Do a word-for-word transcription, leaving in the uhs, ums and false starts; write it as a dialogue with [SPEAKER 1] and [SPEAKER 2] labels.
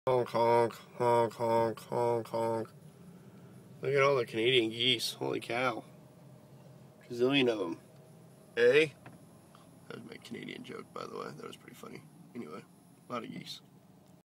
[SPEAKER 1] Honk, honk, honk, honk, honk, honk. Look at all the Canadian geese. Holy cow. A zillion of them. Hey? That was my Canadian joke, by the way. That was pretty funny. Anyway, a lot of geese.